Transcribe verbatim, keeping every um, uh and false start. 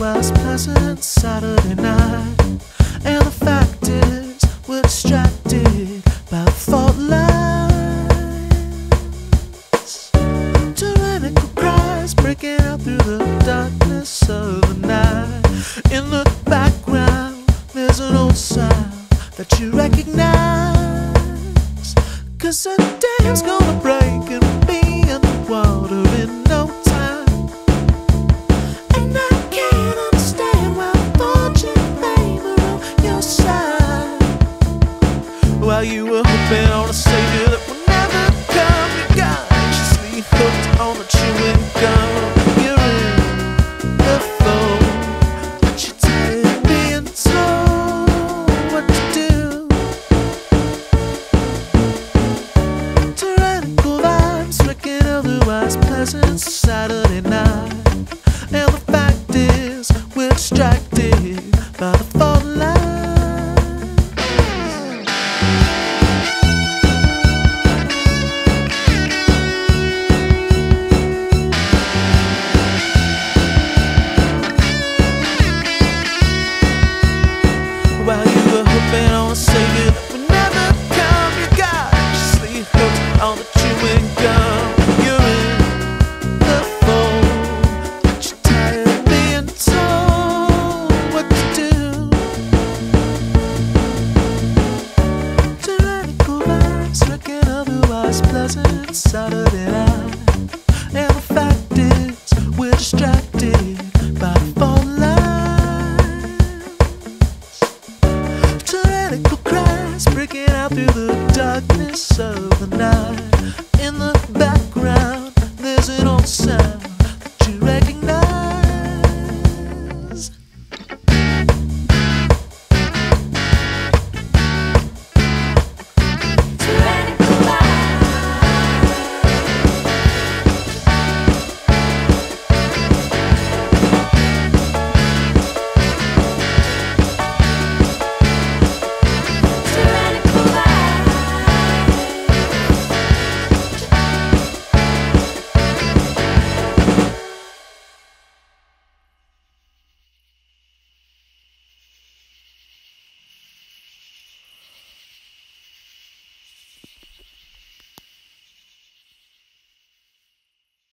otherwise pleasant Saturday night. And the fact is, we're distracted by the fault lines. Tyrannical cries breaking out through the darkness of the night. In the background, there's an old sound that you recognize. Cause the dam's gonna break and we'll be underwater in no time. And I can't understand why the fortune fame are on your side. While you were hoping on a savior that will never come, you got anxiously hooked on the chewing gum. You're in the phone, but you're tired of being told what to do. Tyrannical vibes, wrecking otherwise pleasant Saturday night. And the fact is, we're distracted by the fault lines. While you were hoping on a savior that would never come, you got anxiously hooked on the chewing gum. You're in the fold, but you're tired of being told what to do. Tyrannical vibes, wrecking otherwise pleasant Saturday night. And the fact is, we're distracted by the fault lines. Tyrannical cries breaking out through the darkness of the night. In the background, there's an old sound